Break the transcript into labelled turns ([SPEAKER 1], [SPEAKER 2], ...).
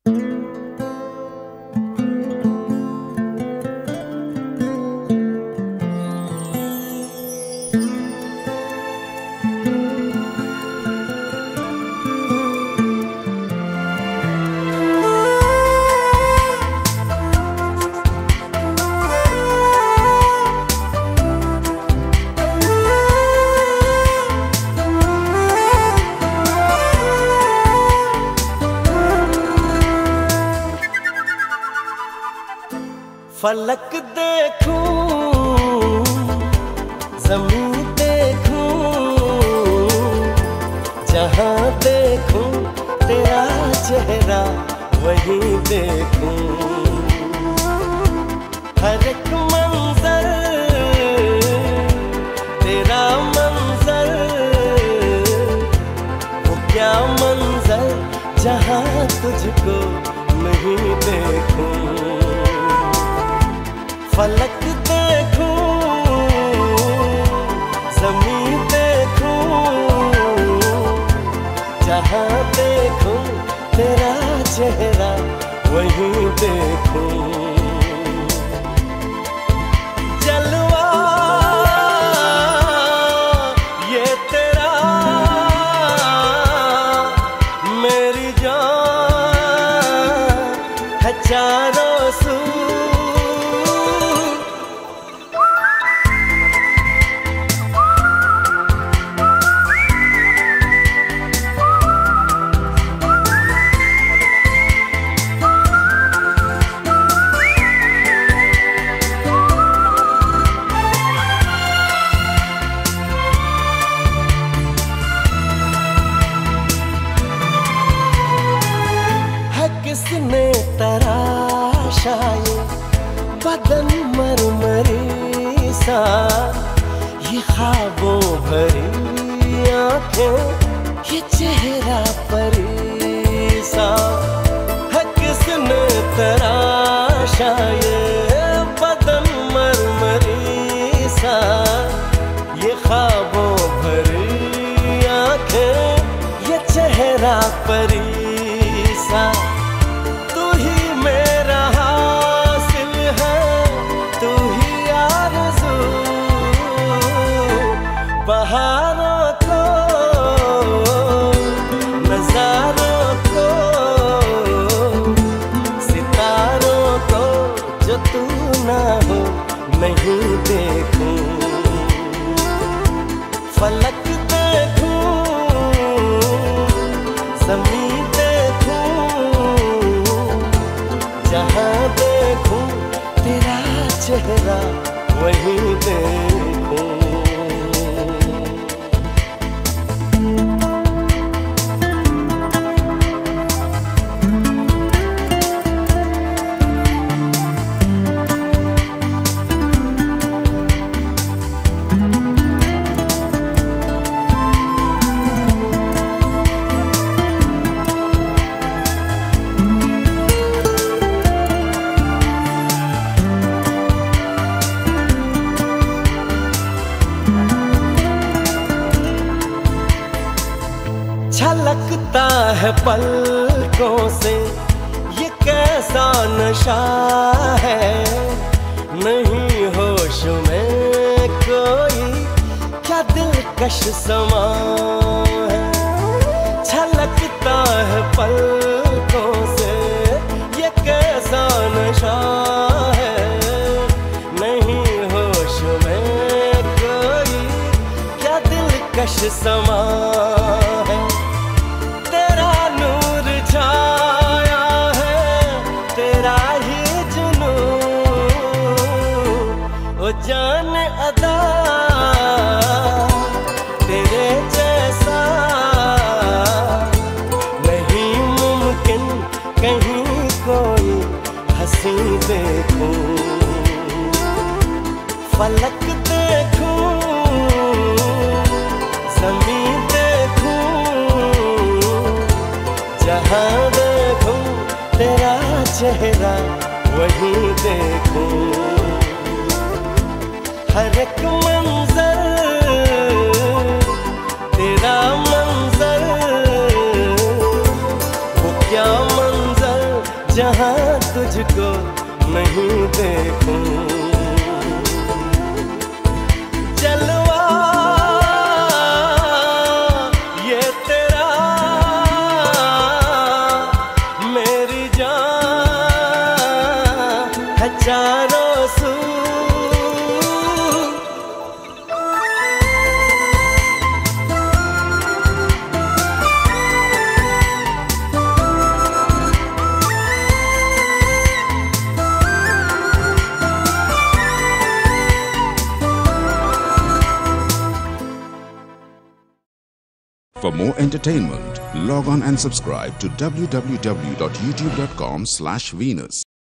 [SPEAKER 1] फलक देखूं, ज़मीं देखूं, जहाँ देखूं तेरा चेहरा वहीं देखूं। हर एक मंजर तेरा मंजर, वो क्या मंजर जहाँ तुझको नहीं देखूं। फलक देखूं, ज़मीं देखूं, जहाँ देखूं तेरा चेहरा वहीं देखूं। जलवा ये तेरा मेरी जान है चारों सू। किसने तराशा ये बदन मरमरी सा, ये ख्वाबों भरी आँखें, ये चेहरा परी सा। है किसने तराशा ये बदन मरमरी सा, ये ख्वाबों भरी आँखें, ये चेहरा परी सा। बहारों को, नज़ारों को, सितारों को जो तू ना हो नहीं देखूं। फलक देखूं, ज़मीं देखूं, जहाँ देखूं तेरा चेहरा वहीं देखूं। छलकता है पलकों से ये कैसा नशा है, नहीं होश में कोई क्या दिलकश समा है। छलकता है पलकों से ये कैसा नशा है, नहीं होश में कोई क्या दिलकश समा है। ओ जान अदा तेरे जैसा नहीं मुमकिन कहीं कोई हंसी देखूं। फलक देखूं, ज़मीं देखूं, जहाँ देखूं तेरा चेहरा वहीं देखूं। हर एक मंजर तेरा मंजर, वो क्या मंजर जहां तुझको नहीं देखूं। जलवा ये तेरा मेरी जान है चारों सू।
[SPEAKER 2] For more entertainment, log on and subscribe to www.youtube.com/Venus.